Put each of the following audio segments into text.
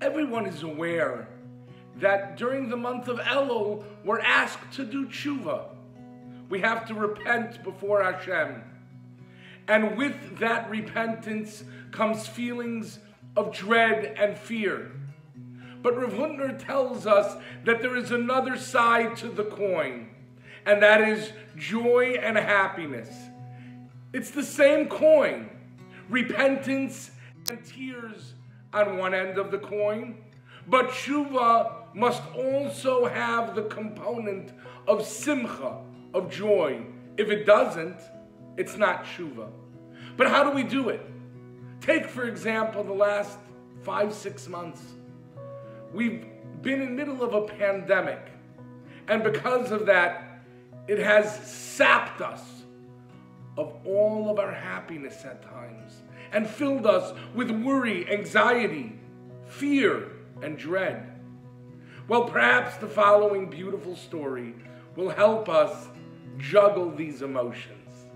Everyone is aware that during the month of Elul, we're asked to do tshuva. We have to repent before Hashem. And with that repentance comes feelings of dread and fear. But Rav Hutner tells us that there is another side to the coin, and that is joy and happiness. It's the same coin. Repentance and tears on one end of the coin, but tshuva must also have the component of simcha, of joy. If it doesn't, it's not tshuva. But how do we do it? Take, for example, the last 5-6 months. We've been in the middle of a pandemic, and because of that, it has sapped us of all of our happiness at times and filled us with worry, anxiety, fear, and dread. Well, perhaps the following beautiful story will help us juggle these emotions.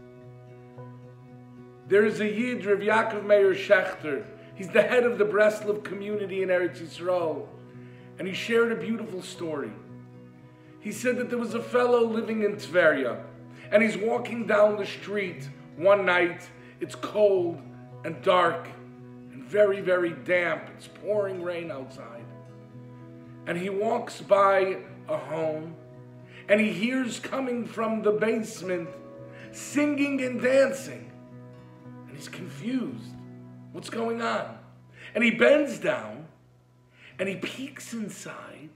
There is a Yid, Rav Yaakov Meir Shechter. He's the head of the Breslov community in Eretz Yisrael, and he shared a beautiful story. He said that there was a fellow living in Tveria, and he's walking down the street one night. It's cold and dark and very, very damp. It's pouring rain outside. And he walks by a home, and he hears coming from the basement singing and dancing. And he's confused. What's going on? And he bends down, and he peeks inside,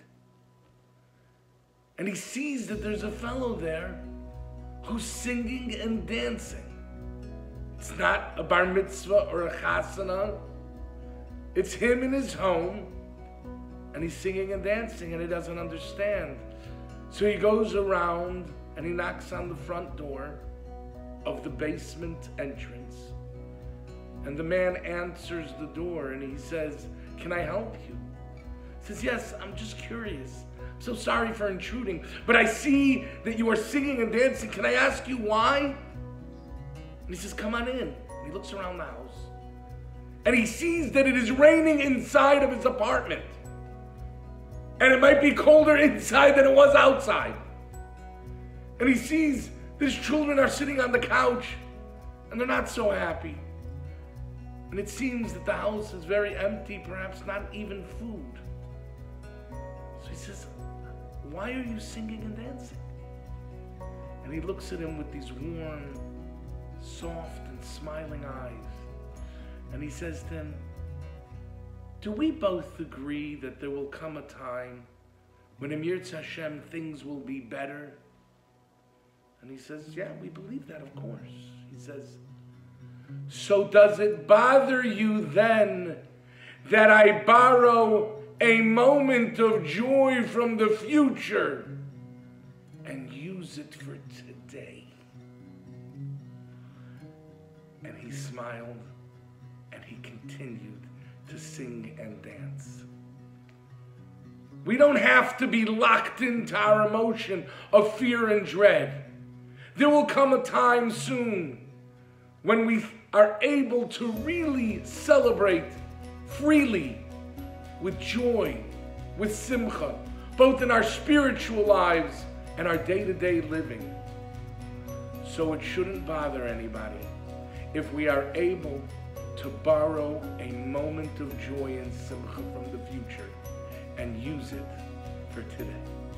and he sees that there's a fellow there who's singing and dancing. It's not a bar mitzvah or a chasana. It's him in his home, and he's singing and dancing, and he doesn't understand. So he goes around, and he knocks on the front door of the basement entrance. And the man answers the door, and he says, "Can I help you?" He says, "Yes, I'm just curious. I'm so sorry for intruding, but I see that you are singing and dancing. Can I ask you why?" And he says, "Come on in." And he looks around the house, and he sees that it is raining inside of his apartment. And it might be colder inside than it was outside. And he sees his children are sitting on the couch, and they're not so happy. And it seems that the house is very empty, perhaps not even food. So he says, "Why are you singing and dancing?" And he looks at him with these warm, soft, and smiling eyes. And he says to him, "Do we both agree that there will come a time when in Yirtzeh Hashem things will be better?" And he says, "Yeah, we believe that, of course." He says, "So does it bother you then that I borrow a moment of joy from the future and use it for today?" And he smiled, and he continued to sing and dance. We don't have to be locked into our emotion of fear and dread. There will come a time soon when we are able to really celebrate freely, with joy, with simcha, both in our spiritual lives and our day-to-day living. So it shouldn't bother anybody if we are able to borrow a moment of joy and simcha from the future and use it for today.